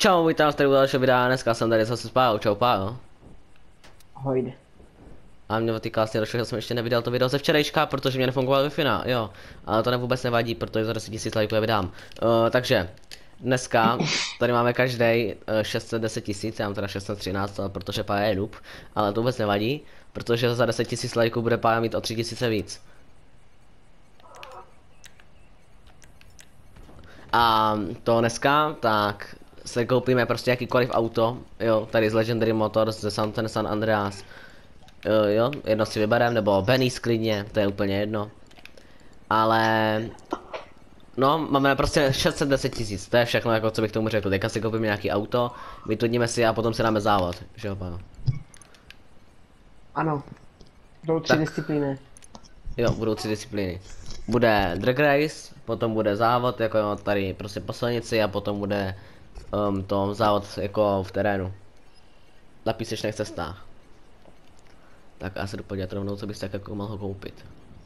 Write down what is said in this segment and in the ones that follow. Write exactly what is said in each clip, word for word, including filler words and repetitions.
Čau, vítám vás tady u dalšího videa, dneska jsem tady zase s Pájou, čau Pájo. Ahoj. A mě týká vlastně došlo, že jsem ještě nevydal to video ze včerejška, protože mě nefungoval Wi-Fi, jo. Ale to ne vůbec nevadí, protože za deset tisíc lajků je vydám. Uh, takže, dneska tady máme každý uh, šest set deset tisíc, já mám teda šest set třináct, ale protože Pája je noob, ale to vůbec nevadí, protože za deset tisíc lajků bude Pája mít o tři tisíce víc. A to dneska, tak se koupíme prostě jakýkoliv auto, jo, tady z Legendary Motors, ze Santen San Andreas. Jo, jo, jedno si vybereme, nebo Benny's klidně, to je úplně jedno. Ale... No, máme prostě šest set deset tisíc, to je všechno, jako co bych tomu řekl. Teďka si koupíme nějaký auto, vytudníme si a potom si dáme závod, že jo, Pájo? Ano. Budou tři Tak. disciplíny. Jo, budou tři disciplíny. Bude drag race, potom bude závod, jako jo, tady prostě po silnici a potom bude um, to závod jako v terénu. Na písečných cestách. Tak já se jdu podívat rovnou, co bys tak jako mohl koupit.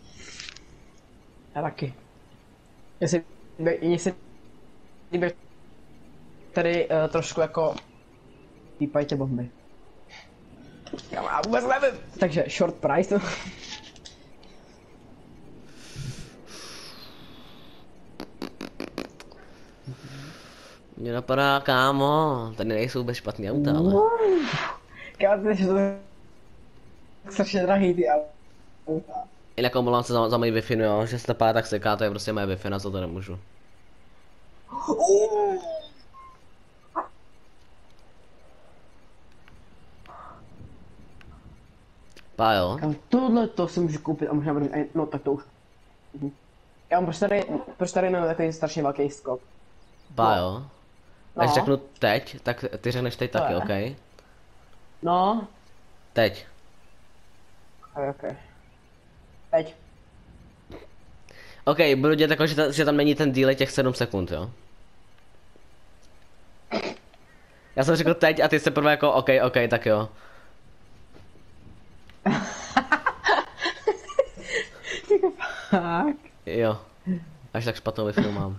Já taky. Jestli, jestli líbí tady uh, trošku jako pípají tě bomby. Já vůbec nevím. Takže short price. Mně napadá, kámo, tady nejsou vůbec špatný auta, ale... Kámo, ty to tak strašně drahý ty auta. Jinak omlouvám se za, za moji Wi-Fi, jo, že se to pá tak seká, to je prostě moje Wi-Fi, na co to nemůžu. Uh. Pájo? Kámo, tohle to si můžu koupit a možná budu, no tak to už. Mhm. Kámo, proč tady, proč tady nemám takový strašně velký skok? Pájo? No. Až řeknu teď, tak ty řekneš teď taky, Ne. okej? No. Teď. Okay, okay. Teď. OK, budu dělat jako, že, ta, že tam není ten delay těch sedm sekund, jo? Já jsem řekl teď a ty se prvé jako OK, OK, tak jo. Jako fakt. Jo. Až tak špatnou Wi-Fi mám.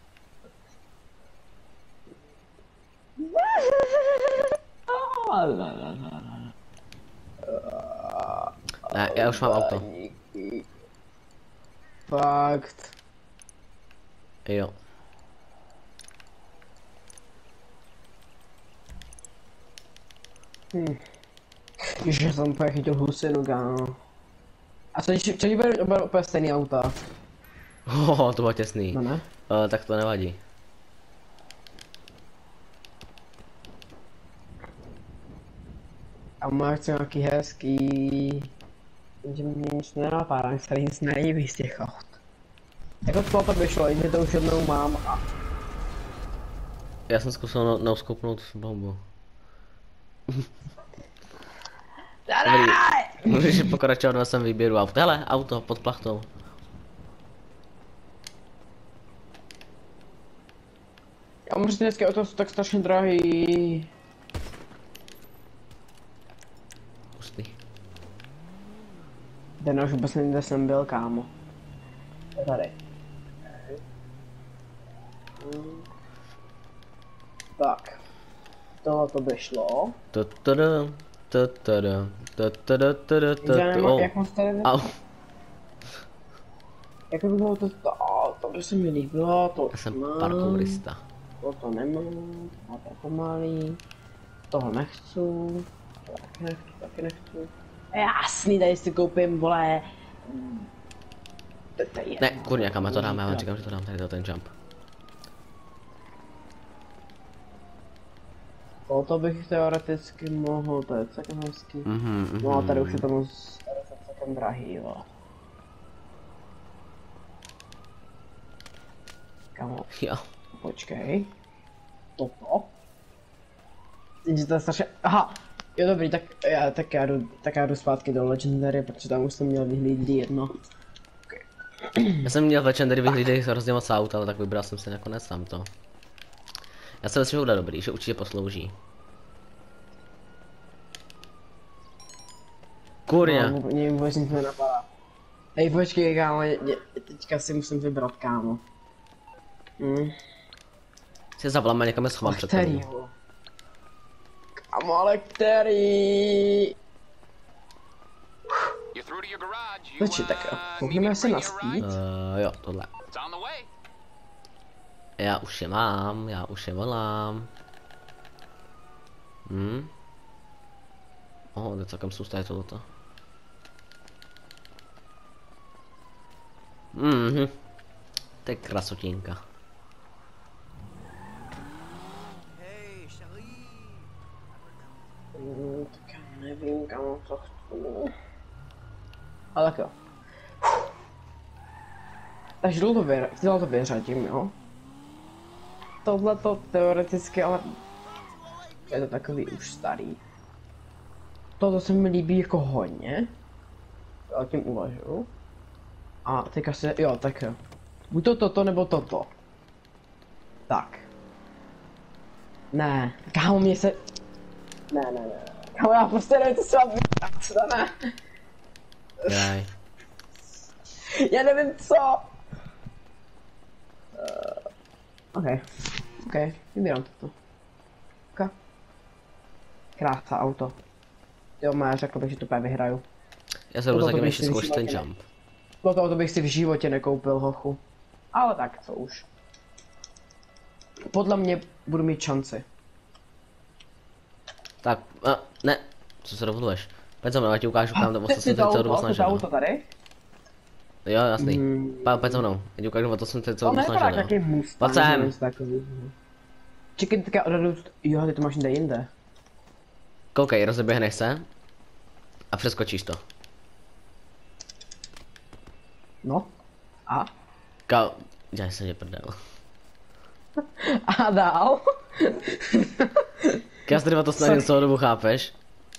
Ne, já už mám auto. Fakt. Jo. Hm. Ježiš, jsem úplně chytil husinu, kámo. A co když, co když bude bude úplně stejný auta? Hoho, to bylo těsný. No ne? Uh, tak to nevadí. A má chci nějaký hezký... Že mě nic nenapadá, se nic nejví z těch aut. Jako to to by šlo, i to už jednou mám a... Já jsem zkusil no, nouskopnout bombu. Dobrý. Můžeš pokračovat ve svém výběru aut. Hele, auto pod plachtou. Já mám dneska auto jsou tak strašně drahý. Pustý. Den už vůbec nevím, kde jsem byl, kámo. Je tady. Hmm. Tak. Tohle to by šlo. Tutudu, tutudu, tutudu, tutudu, tutudu. Oh. Jak moc tady... Au. Jak by bylo to... To, to by se mi líbilo, to Já jsem mám. parkourista. To nemám, a to je pomalý. Toho nechci. To taky nechci, taky nechci. Jasný, tady si koupím, vole. To, to je Ne, kurňa, kam to dáme, já vám říkám, že to dám tady to ten jump. To bych teoreticky mohl, to je celkem hezký. Mhm, mhm. No a tady už je to moc celkem drahý, jo. Kamo, Jo. počkej. Toto. Jenže to je strašně... Aha! Jo dobrý, tak já, tak já jdu, tak já jdu zpátky do Legendary, protože tam už jsem měl vyhlídit jedno. Já jsem měl v Legendary vyhlídej hrozně moc aut, ale tak vybral jsem si nakonec sám to. Já jsem myslím, že bude dobrý, že určitě poslouží. Kurňa. No, mě vůbec nic nenapadá. Hej, počkej, kámo, je, je, teďka si musím vybrat, kámo. Hm. Si zavoláme někam schovat před Který? tebou. Kámo, ale který? Počkej, tak jo. Koukneme se na speed. Uh, jo, tohle. Já už je mám, já už je volám. Hm? Oh, to je celkem sustá tohleto. Mhm. To je krasotinka. Mm, tak já nevím, kam to chci. Ale tak jo. Takže to, vy, to vyřadím, jo? Tohle to teoreticky, ale je to takový už starý. Toto se mi líbí jako hodně. Já tím uvažuju. A teďka se, jo, tak jo. Buď to toto, nebo toto. Tak. Ne, kámo, mě se... Ne, ne, ne. Kámo, já prostě nevím, co se mám vydat, co to ne. Jaj. Já nevím, co. Uh, OK. OK, vybírám toto. OK. Krása auto. Jo, má, řekl bych, že to úplně vyhraju. Já se budu Toto taky bych ještě si zkoušet ten vyšíval jump. Toto to bych si v životě nekoupil, hochu. Ale tak, co už. Podle mě budu mít šanci. Tak, a, ne, co se dovoluješ? Pojď za mnou, já ti ukážu, kam to Ty- co jsem ty teď to celou dobu auto, ty to snažil. auto tady? Jo, jasný. Hmm. Pa, pojď za mnou, já ti ukážu, o to jsem teď celou To dobu nevypadá snažil. jaký jo. Mustang, Pojď sem. nebo něco takového. Čekaj, teďka odhadu... Jo, ty to máš někde jinde. Koukej, rozeběhneš se a přeskočíš to. No. A? Ka... Já jsem tě prdel. A dál? Já se to snažím celou dobu, chápeš?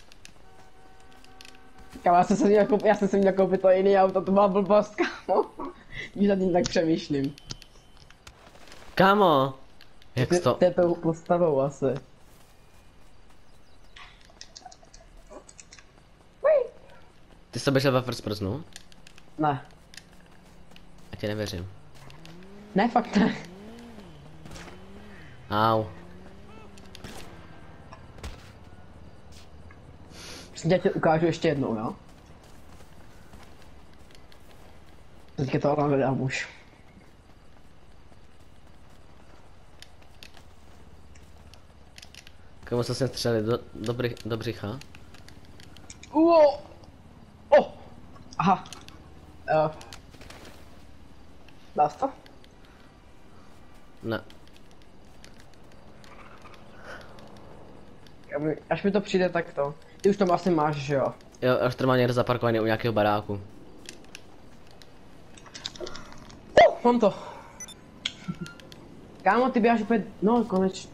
Kámo, já jsem se měl koupit, já jsem se měl koupit to jiný auto, to byla blbost, kámo. Když nad tím tak přemýšlím. Kámo! Jak Ty, to? ty tou postavou asi. Ty jsi to běžel ve first personu? Ne. Já ti nevěřím. Ne, fakt ne. Au. Já ti ukážu ještě jednou, jo? Teďka to ale nedám už. Komu se sem střeli do, do, brych, do břicha? Uo! Oh! Aha. Uh. Dá se to? Ne. Až mi to přijde, tak to. Ty už to asi máš, že jo? Jo, až tady má někde zaparkovaný u nějakého baráku. Uh, mám to. Kámo, ty běháš úplně, no konečně.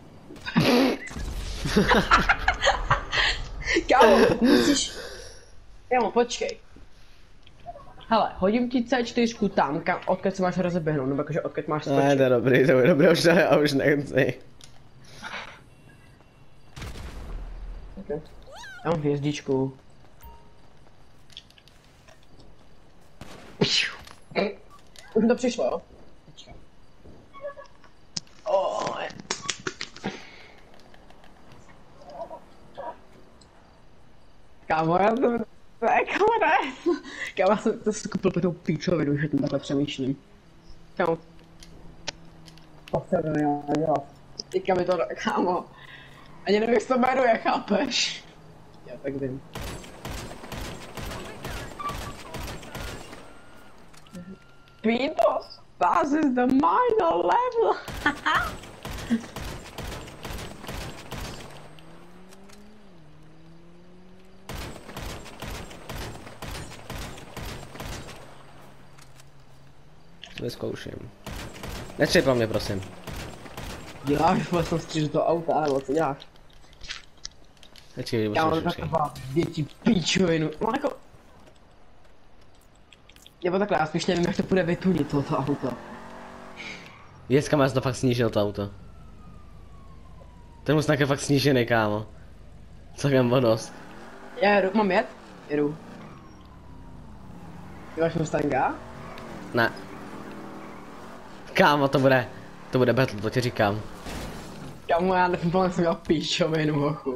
Kámo, musíš... Kámo, počkej. Hele, hodím ti C čtyři tam, kam, odkud se máš rozeběhnout, nebo jakože odkud máš skočit. Ne, to je dobrý, to je dobrý, už ne, a už nechci. Okay. Já mám hvězdičku. Už mi to přišlo, jo? Oh. Kámo, já to... Ne, kámo, ne! Kámo, já jsem to skupil po tou píčovinu, že tím takhle přemýšlím. Kámo. To se nedá dělat. Teďka mi to... Kámo. Ani nevím, jak se to jmenuje, chápeš? Já tak vím. Beatles, das is the minor level. Vyzkouším. Nestřej pro mě, prosím. Děláš vlastně stříž do auta, nebo co děláš? Počkej, Já mám počkej, počkej. taková děti píčovinu. No jako... Nebo takhle, já spíš nevím, jak to půjde vytunit toto auto. Dneska má to fakt snížil to auto. Ten Mustang je fakt snížený, kámo. Celkem vodost. Já jedu, mám jet? Jedu. Ty máš Mustanga? Ne. Kámo, to bude, to bude battle, to ti říkám. Kámo, já nevím, plně jsem měl píčovinu, hochu.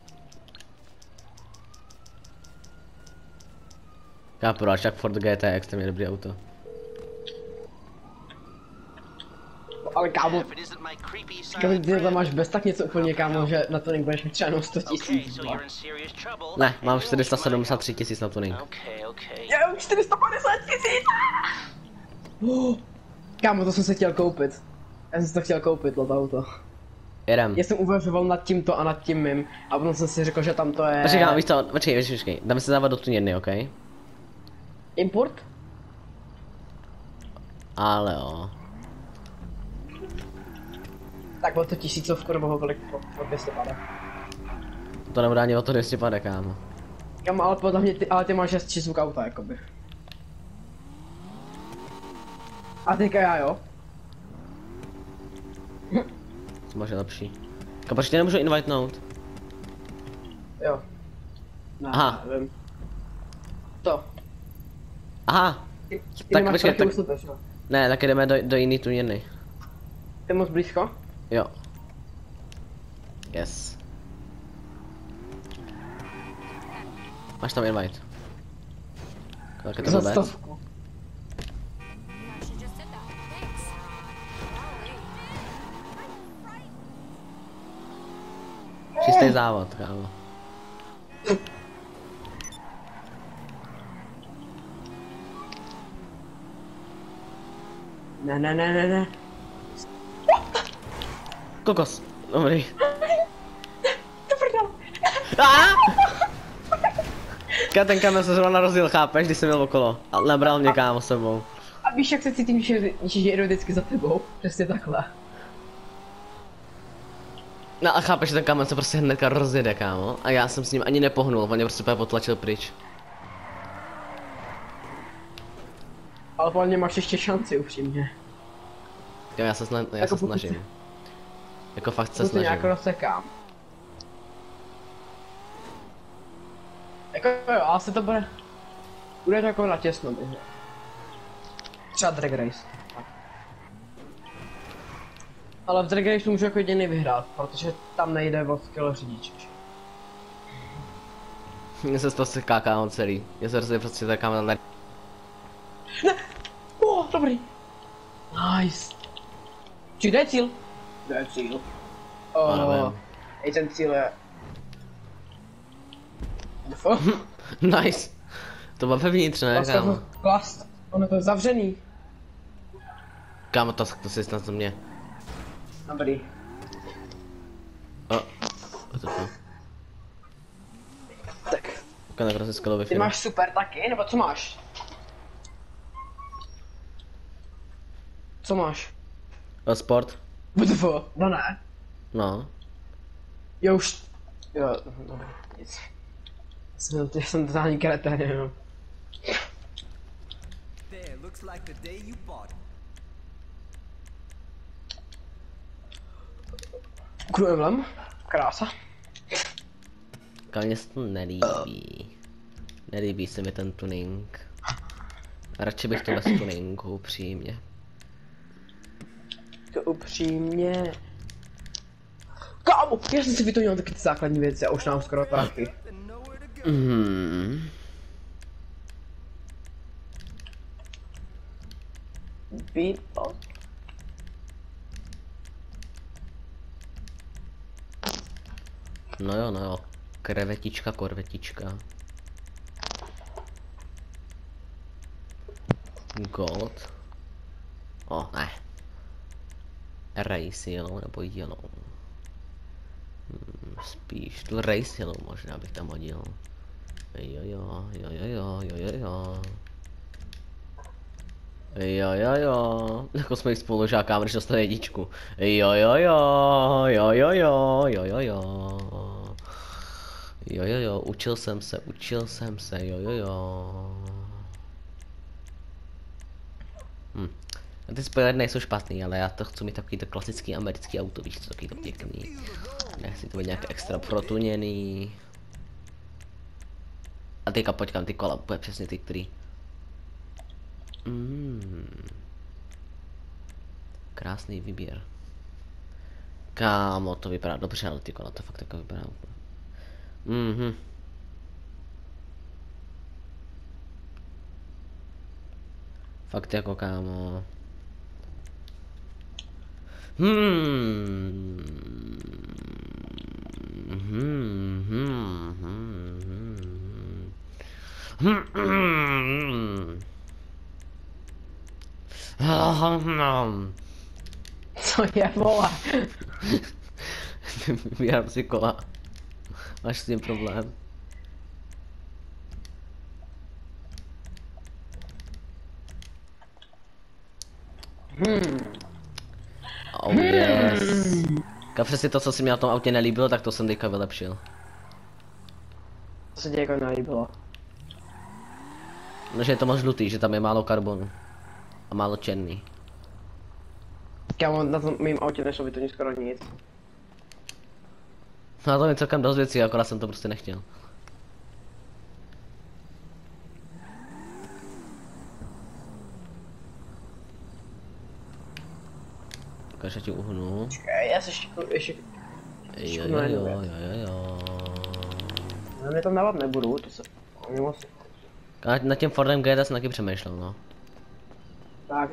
Kápo, až tak Ford G T je extrémně dobrý auto. Ale kámo, kámo, ty tam máš bez tak něco úplně, kámo, že na to nebudeš mít třeba jenom sto tisíc. Ne, mám čtyři sta sedmdesát tři tisíc na tuning. Já mám čtyři sta padesát tisíc! Oh, kámo, to jsem se chtěl koupit. Já jsem si to chtěl koupit, to auto. Jedem. Já jsem uvažoval nad tímto a nad tím mým, a potom jsem si řekl, že tam to je... Počkej, víš co, počkej, počkej, počkej, dáme se závat do tuněrny, ok? Import? Ale jo. Tak o to tisícovku nebo kolik, o dvě stě padá. To nebude ani o to dvě stě padá, kámo. Kámo, ale podle mě ty, ale ty máš hezčí zvuk auta, jakoby. A teďka já, jo? Co máš je lepší? Kámo, proč tě nemůžu invitenout? Jo. Ne, Aha. nevím. To. Aha! Ty, ty Tak nemáš počkej, taky tak- úslupeš, jo? Ne, tak jdeme do, do jiný tuněrny. Ty moc blízko? Jo. Yes. Máš tam invite. Tak je to Za vůbec? stovku. Čistý závod, kámo. Ne, ne, ne, ne, ne. Kokos. Dobrý. To prdel. Ká ten kamen se zrovna rozjel, chápeš, když jsem měl okolo. A nabral mě kámo sebou. A víš, jak se cítím, že, že jedu vždycky za tebou? Přesně takhle. No a chápeš, že ten kamen se prostě hnedka rozjede, kámo. A já jsem s ním ani nepohnul, on mě prostě úplně potlačil pryč. Ale podle mě máš ještě šanci, upřímně. Jo, já se, sna já Jako se pokud snažím. se- Jako fakt se To se nějak snažím. rozsekám. Jako jo, asi to bude... Bude to jako natěsno, bych řekl. Třeba Drag Race. Ale v Drag Race můžu jako jediný vyhrát, protože tam nejde o skill řidiče. Mně se to seká, kámo, celý. Já se prostě prostě tak kámo na... Oh, dobrý. Nice. Či kde je cíl? Kde je cíl? Ano, Oh, vím. i ten cíl je... Info? Nice. To bylo vevnitř, ne, kámo? Plast. Ono to je zavřený. Kámo, to, to si snad to mě. Dobrý. O, o to to. Tak. Kámo, tak rozeskalo Ty Wi-Fi. máš super taky, nebo co máš? Co máš? O, sport? Bdvo, no ne. No. Jo už... Jo, dobrý, nic. Jsem, já jsem totální kretén, jenom. There, looks like the day you bought it. Kruemlem. Krása. Kámo, mně se to nelíbí. Nelíbí se mi ten tuning. Radši bych to bez tuningu, upřímně. To upřímně... Kámo, já jsem si vytunil taky ty základní věci a už nám skoro taky. And nowhere to go. Mhm. Beatbox. No jo, no jo. Krevetička, korvetička. Gold. O, ne. Race yellow nebo yellow. Hmm, spíš tu race yellow možná bych tam hodil. Jo jo, jo jo jo, jo jo jo. Jo jo jo, jako jsme jich spolužákám, když dostane jedničku. Jo jo jo, jo jo jo, jo jo jo. Jo jo jo, učil jsem se, učil jsem se, jo jo jo. Hm. A ty spoilery nejsou špatný, ale já to chci mít takový to klasický americký auto, víš co, takový to pěkný. Nechci to být nějak extra protuněný. A teďka počkám, ty kola, úplně přesně ty, který... Mm. Krásný výběr. Kámo, to vypadá dobře, ale ty kola to fakt jako vypadá úplně. Mhm. Fakt jako kámo. Hmm. Hmm. Hmm. Hmm. Hmm. Hmm. Co je, vole? Vybírám si kola. Máš s tím problém? Hmm. Oh yes. A přesně to, co si mi na tom autě nelíbilo, tak to jsem teďka vylepšil. To se ti jako nelíbilo. No, že je to moc žlutý, že tam je málo karbonu. A málo černý. Kámo, na tom mým autě nešlo by to nic skoro nic. No a to je celkem dost věcí, akorát jsem to prostě nechtěl. Ukáž, já ti uhnu. Čekaj, já se šiknu, ještě... Jo, jo, jo, jo, jo, jo. Já mě tam dávat nebudu, to se... Mimo si. A nad tím Fordem G T jsem taky přemýšlel, no. Tak.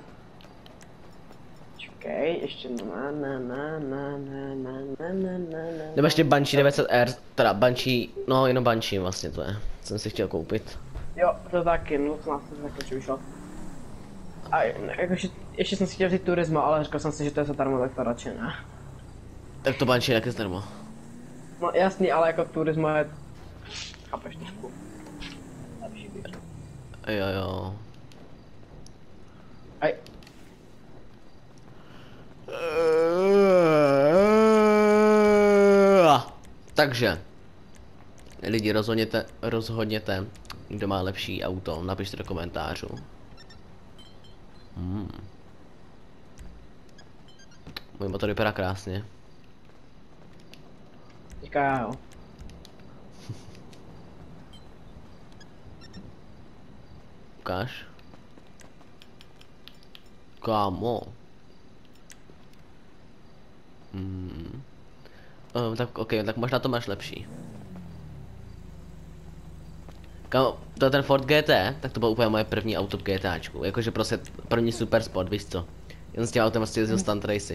Čekaj, ještě na na na na na na na na na na. Nebo ještě Banshee devět set R, teda Banshee, no jenom Banshee vlastně to je. Jsem si chtěl koupit. Jo, to taky, no snad jsem taky už vyšel. A jakože, ještě jsem si chtěl vzít Turismo, ale říkal jsem si, že to je zadarmo, tak to radši ne. Tak to Banshee taky zdarma. No jasný, ale jako Turismo je... Chápeš trošku. Lepší bych. Jo, jo. Aj. Takže lidi, rozhodněte, rozhodněte, kdo má lepší auto, napište do komentářů. Hmm. Můj motor vypadá krásně. Teďka já jo. Ukáž. Kámo. Hmm. Um, tak ok, tak možná to máš lepší. Kámo, to je ten Ford G T, tak to bylo úplně moje první auto v GTAčku. Jakože prostě první super sport, víš co. Jen s tím autem vlastně jezdil stunt racy.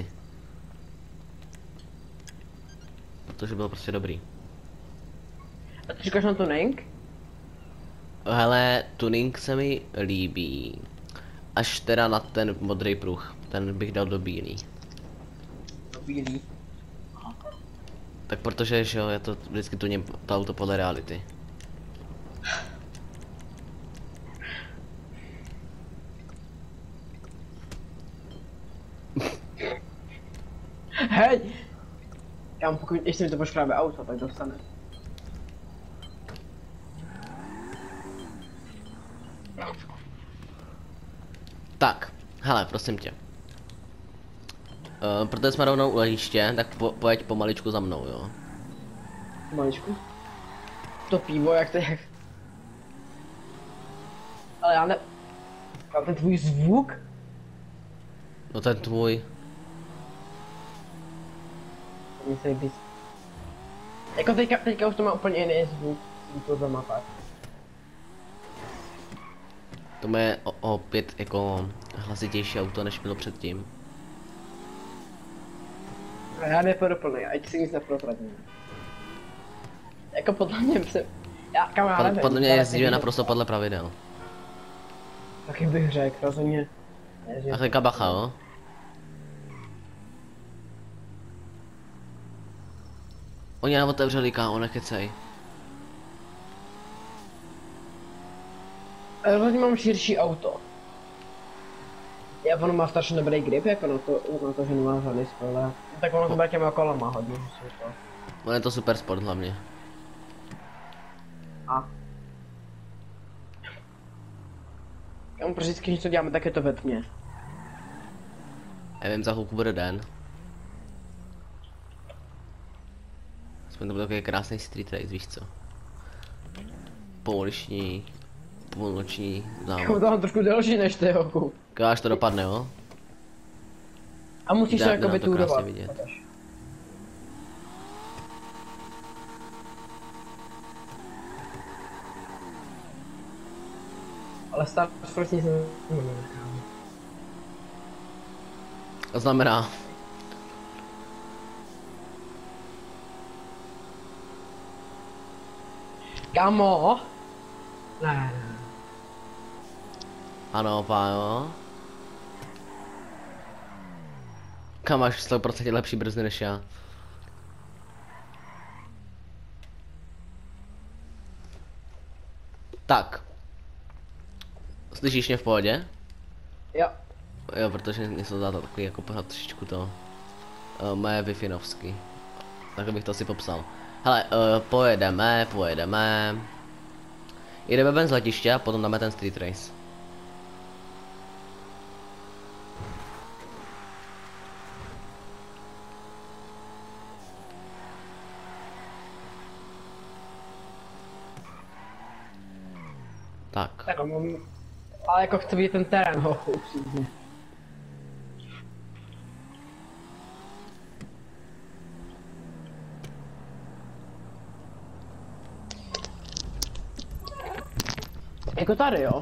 Protože bylo prostě dobrý. A ty říkáš na tuning? Hele, tuning se mi líbí. Až teda na ten modrý pruh, ten bych dal do bílý. To bílý. Tak protože, že jo, je to vždycky tuním to auto podle reality. Hej! Kámo, pokud ještě mi to poškrábe auto, tak dostane. Tak, hele, prosím tě. Uh, protože jsme rovnou u letiště, tak po, pojď pomaličku za mnou, jo. Maličku. To pivo, jak to jak... Ale já ne... A ten tvůj zvuk? No ten tvůj. Mně se líbí. Jako teďka, teďka už to má úplně jiný zvuk. To zamávat. To je o- opět jako hlasitější auto, než bylo předtím. A já nepodoplný, ať si nic neprozradím. Jako podle mě se... Já, kam já Pod, nevím. podle mě já jezdíme nevím, naprosto podle pravidel. Taky bych řekl, rozhodně. Ježiš. A teďka bacha, jo. Oni nám otevřeli, kámo, nekecej. Rozhodně mám širší auto. Já ono má strašně dobrý grip, jako na to, na to že nemá žádný spoiler. Tak ono to bude těma kolama hodně, že si to. On je to super sport hlavně. A. Já mu prostě vždycky něco děláme, tak je to ve tmě. Nevím, za chvilku bude den. Aspoň to bude takový krásný street race, víš co. Pouliční, půlnoční Jako závod. to mám trošku delší než ty hoku. Až to dopadne, jo? A musíš Jde- to jde jako nám to krásně vyturovat. vidět. Ale Star Force nic neznamená. To znamená, Kamo! Ne, ne. ano, pájo. Kam máš sto procent lepší brzdy než já? Tak. Slyšíš mě v pohodě? Jo. Jo, protože mě se zdá to takový jako pořád trošičku to uh, mé wi-finovsky. Tak bych to si popsal. Hele, uh, pojedeme, pojedeme. Jdeme ven z letiště a potom dáme ten street race. Tak. Tak, mám... Ale jako chci vidět ten terén, ho, upřímně. Jako tady, jo?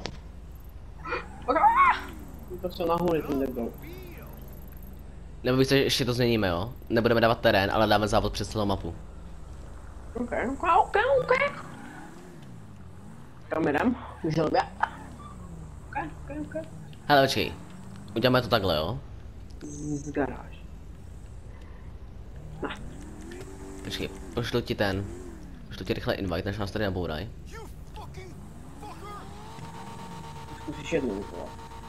To jsou nahoře, ten nebyl. Nebo víš co, ještě to změníme, jo? Nebudeme dávat terén, ale dáme závod přes celou mapu. Ok, ok, ok, ok. Kam jdem? Už době. Ok, ok, ok. Hele, počkej. Uděláme to takhle, jo? Z garáž. Počkej, pošlu ti ten. Pošlu ti rychle invite, než nás tady nabouraj. Zkusíš jednou, to.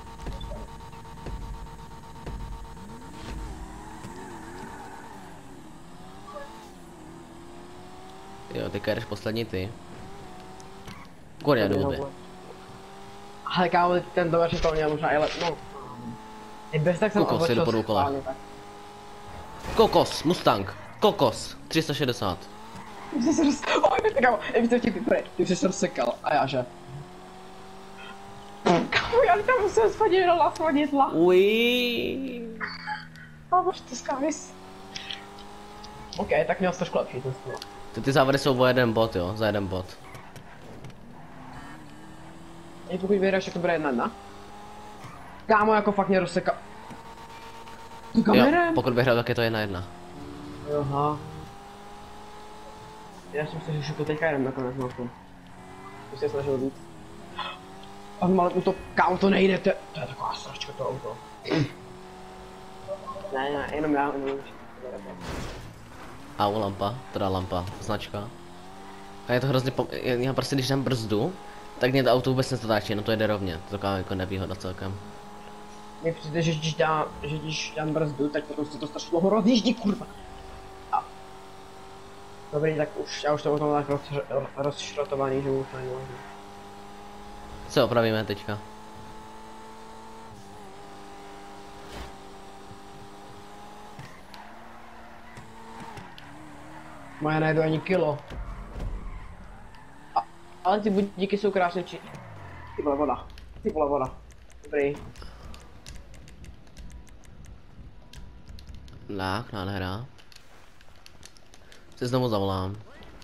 Jo, teďka jdeš poslední ty. Korea do obě. Ale kámo, ten dober to měl možná i lep, no. I bez tak jsem Kokos, jedu po dvou kolech. Kokos, Mustang, Kokos, tři sta šedesát. Ty jsi se roz... Oj, kámo, víš co vtipný, prej, ty jsi se rozsekal, a já že? Kámo, já tam musím spadit do lasvanitla. Uiii. Kámo, to skávys. Ok, tak měl jsi trošku lepší ten stůl. Ty, ty závody jsou o jeden bod, jo, za jeden bod. I pokud vyhráš, tak to bude jedna jedna. Kámo, jako fakt mě rozsekal. Ty Jo, kamerem? pokud vyhrál, tak je to jedna jedna. Aha. Já jsem si říkal, teďka jdem nakonec na to. Už se snažil víc. A malé to, kámo, to nejde, to, to je taková sračka to auto. Ne, ne, jenom já, jenom Au, lampa, teda lampa, značka. A je to hrozně pom... Já prostě, když dám brzdu, tak mě to auto vůbec nezatáčí, no to jede rovně. To je taková jako nevýhoda celkem. mně přijde, že když dám, že když dám brzdu, tak potom se to strašně dlouho rozjíždí, kurva. A... Dobrý, tak už, já už to potom tak roz, rozšrotovaný, že už to není možné. Co opravíme teďka? Moje nejdu ani kilo. A, ale ty budíky jsou krásně či... Ty vole voda. Ty vole voda. Dobrý. Tak, nádhera. Se znovu zavolám.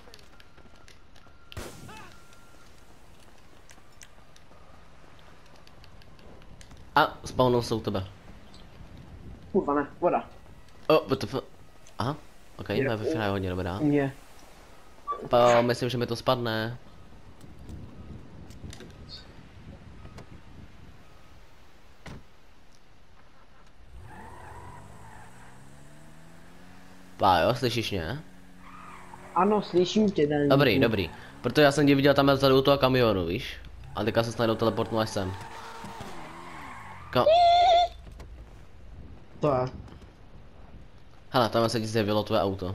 A, spawnul se u tebe. Kurva ne, voda. O, oh, what aha, ok, moje Wi-Fi je hodně dobrá. Mě. Pa, myslím, že mi to spadne. Pa jo, slyšíš mě? Ano, slyším tě, Daniel. Dobrý, dobrý. Protože já jsem tě viděl tam vzadu u toho kamionu, víš? A teďka se snadou teleportnu až sem. Ka To je. Hele, tam se ti zjevilo tvoje auto.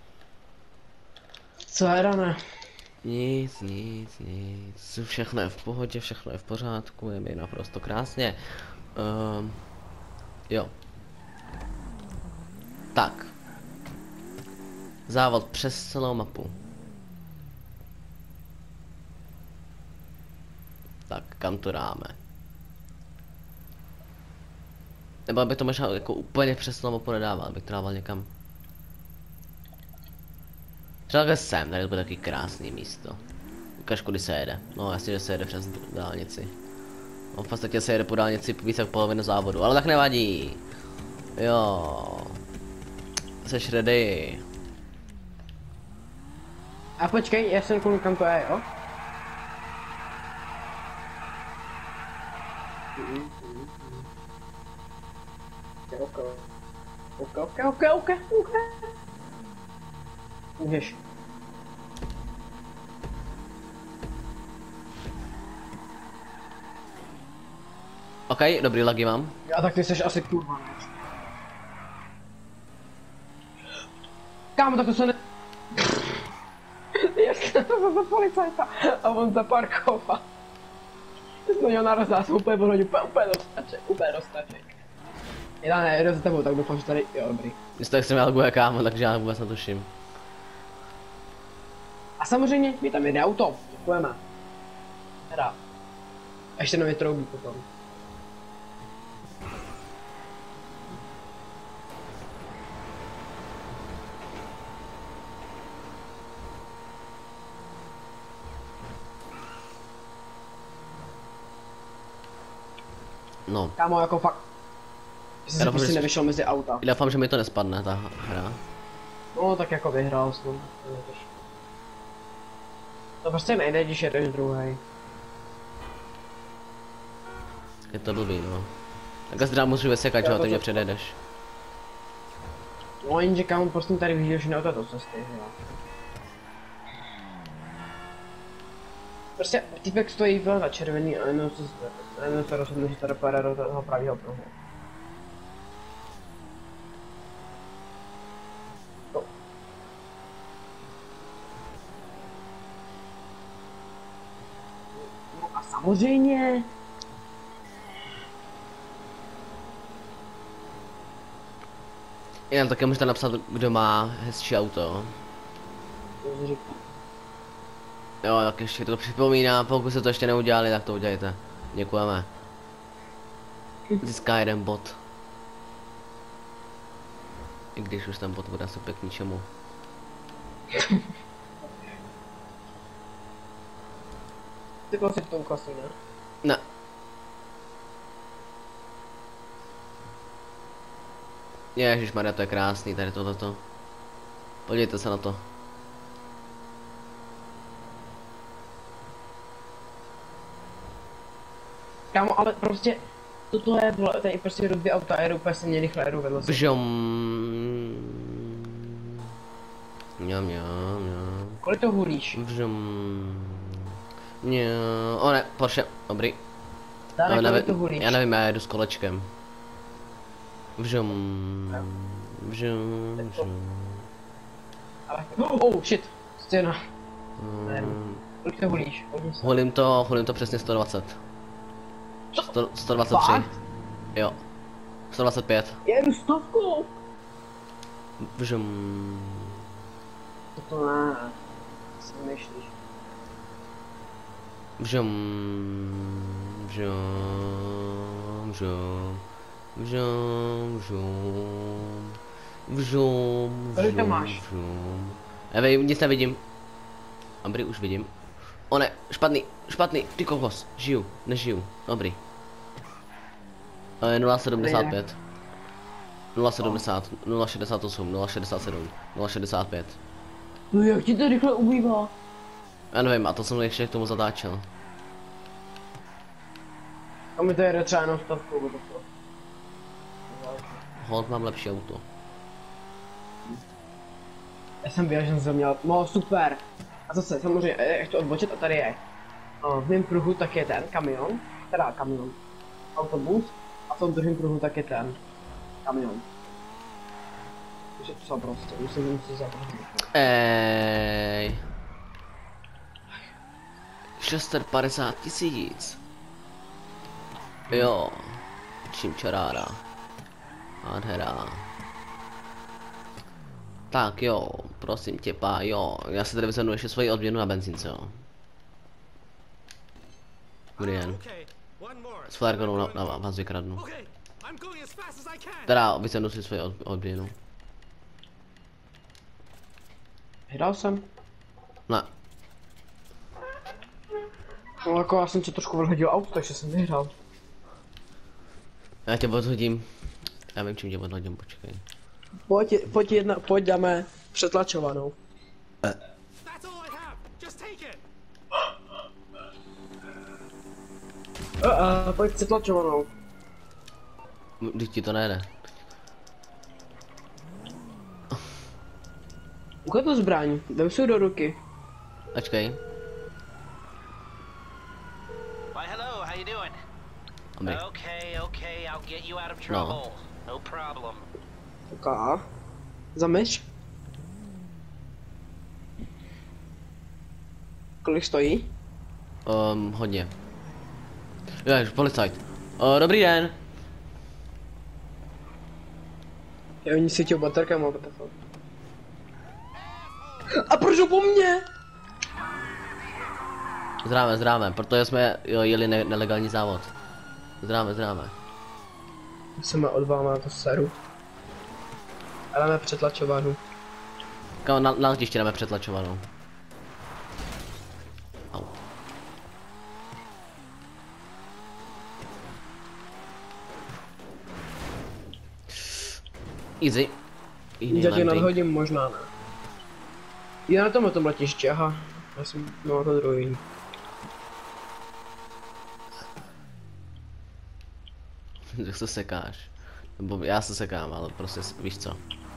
Co je, Dane? Nic, nic, nic. Všechno je v pohodě, všechno je v pořádku, je mi naprosto krásně. Um, jo. Tak. Závod přes celou mapu. Tak, kam to dáme? Nebo abych to možná jako úplně přes celou mapu nedával, abych to dával někam. Třeba takhle sem, tady to bude taky krásný místo. Ukažku, kdy se jede. No jasně, že se jede přes dálnici. On v podstatě se jede po dálnici více jak polovinu závodu, ale tak nevadí. Jo. Seš ready. A počkej, já se nekouknu, kam to je, jo? Ok, ok, ok, ok, ok, ok. Můžeš. OK, dobrý lagy mám. Já tak ty seš asi kurva, ne? Kámo, tak to se ne... Já jsem to za policajta a on zaparkoval. Ty jsi na něho narazil, já jsem úplně pohodil, úplně, úplně dostaček, úplně dostaček. Já ne, jedu za tebou, tak doufám, že tady, jo, dobrý. Jsi to extrémně laguje, kámo, takže já vůbec netuším. A samozřejmě, mi tam jede auto, děkujeme. Teda. Ještě na mě troubí potom. No. Kámo, jako fakt. Jsi si doufám, prostě že- nevyšel mezi auta. Já doufám, že mi to nespadne, ta hra. No, tak jako vyhrál jsem. To prostě nejde, když jedeš druhý. Je to blbý, no. Tak já teda můžu vysekat, že jo, ty mě předjedeš. No jenže kámo, prostě tady vidíš na této cesty, jo. Prostě týpek stojí byl na červený a jenom se, a jenom se rozhodne, že tady pojede do toho pravého pruhu. No. No a samozřejmě. Jenom také můžete napsat, kdo má hezčí auto. To si říkám. Jo, tak ještě to připomínám, pokud jste to ještě neudělali, tak to udělejte. Děkujeme. Získá jeden bod. I když už ten bod bude asi k ničemu. Ty si v tom klasu, ne? Ne. Ježišmarja, to je krásný tady tohleto. Podívejte se na to. Kámo, ale prostě toto je, vole, tady prostě jdu dvě auta a jedu úplně se mě rychle, jedu vedle sebe. Bžom. Mňam, mňam, mňam. Kolik to hulíš? Bžom. Mňam. O ne, Porsche, dobrý. Dáne, No, kolik to nevi- hulíš? já nevím, já jedu s kolečkem. Bžom. Bžom, bžom. Ale... Oh, shit! Stěna. Mm, Kolik to hulíš? Hodně se. Hulím to, hulím to přesně sto dvacet. Co? sto, sto dvacet tři. Fakt? Jo. sto dvacet pět. Jedu stovku! Bžom. To ne. Si myslíš. Bžom. Bžom. Bžom. Bžom. Bžom. Bžom. Kolik to bžom, máš? bžom. Nevím, nic nevidím. Dobrý, už vidím. O ne, špatný, špatný, ty kokos, žiju, nežiju, dobrý. E, nula sedmdesát pět. nula sedmdesát, nula šedesát osm, nula šedesát sedm, nula šedesát pět. No jak ti to rychle ubývá? Já nevím, a to jsem ještě k tomu zatáčel. A mi to jede třeba jenom stovku, nebo to. Hold, mám lepší auto. Já jsem věděl, že jsem měl, no super. A zase, samozřejmě, eh, jak to odbočit a tady je. No, v mém pruhu tak je ten kamion, teda kamion, autobus, a v tom druhém pruhu tak je ten kamion. Takže to jsou prostě, musím, že musím zabrát. Ej. šest set padesát tisíc. Jo. Čím čaráda. Nádhera. Tak jo, prosím tě, pá, jo. Já si tady vyzvednu ještě svoji odměnu na benzínce, jo. Dobrý den. Okay, one more. S flargonou na, na vás vykradnu. Okay, I'm going as fast as I can. Teda vyzvednu si svoji od, odměnu. Hrál jsem. Ne. No jako já jsem si trošku vyhodil auto, takže jsem vyhrál. Já tě odhodím. Já vím, čím tě odhodím, počkej. Pojď, pojď jedna, pojď dáme přetlačovanou. That's all I have. Just take it. A, a, pojď přetlačovanou. Když ti to nejde. Ukaď tu zbraň, vem si ji do ruky. Ačkej. Why, hello, how you doing? Dobrý. Okay, okay, I'll get you out of trouble. No problem. Ok. Zameč. Kolik stojí? Um, hodně. Jež, policajt. Uh, dobrý den. Jo, oni svítil baterkama, what the fuck. A proč po mně? Zdráme, zdráme, protože jsme jo, jeli ne nelegální závod. Zdráme, zdráme. Se má od váma na to seru. A dáme přetlačovanou. Kam na, na letiště dáme přetlačovanou. Au. Easy. Já tě nadhodím, možná ne. Já na tom tom letišti, aha. Já jsem byl na to druhý. Jak se sekáš. Nebo já se sekám, ale prostě víš co.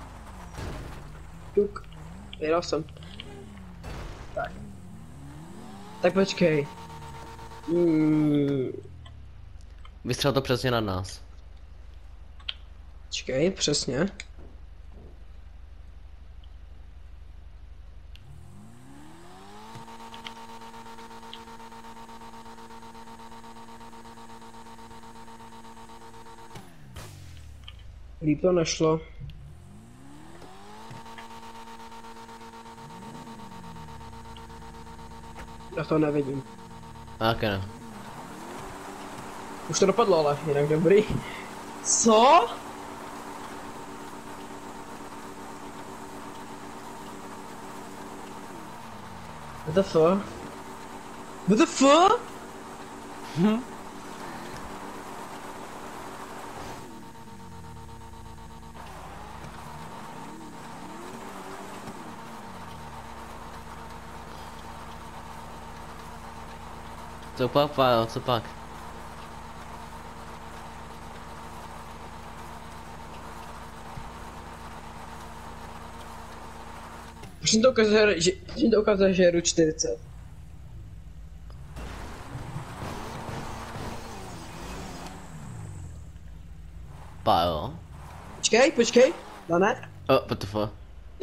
Tuk. Jel jsem. Tak. Tak počkej. Hmm. Vystřel to přesně na nás. Počkej, přesně. Líp to nešlo. Já to nevidím. Tak ne. Už to dopadlo, ale jinak dobrý. Co? What the fuck? What the fuck? Hm? Co pak, Pájo, co pak? Musím to ukázat, že, musím to ukázat, že jedu čtyřicet. Pájo? Počkej, počkej, Dane. Oh, what the fuck?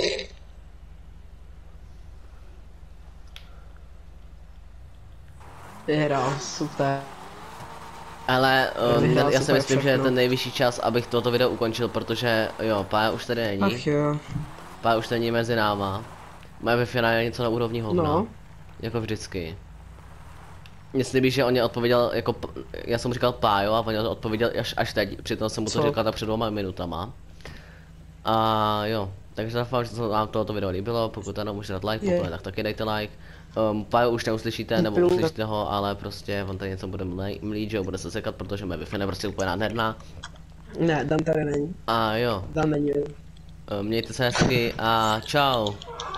Vyhrál, super. Ale um, Vyhrál já si super myslím, že je všechno. ten nejvyšší čas, abych toto video ukončil, protože jo, Pája už tady není. Ach jo. Pája už není mezi náma. Máme ve finále něco na úrovni hovna. No. Jako vždycky. Mně se líbí, že on mě odpověděl jako, p- já jsem mu říkal Pájo a on mě odpověděl až, až teď, přitom jsem mu to Co? říkal tak před dvěma minutama. A jo, takže doufám, že se vám tohoto video líbilo, pokud ano, můžete dát like, Je. pokud ne, tak taky dejte like. Um, Pájo už neuslyšíte, nebo Byl- uslyšíte ho, ale prostě on tady něco bude mlej- mlít, že jo, bude se sekat, protože moje Wi-Fi je prostě úplně nádherná. Ne, Dan tady není. A jo, Dan není. um, mějte se hezky a čau.